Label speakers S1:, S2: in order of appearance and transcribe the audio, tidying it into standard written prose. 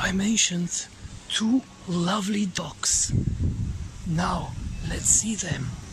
S1: I mentioned two lovely dogs. Now let's see them.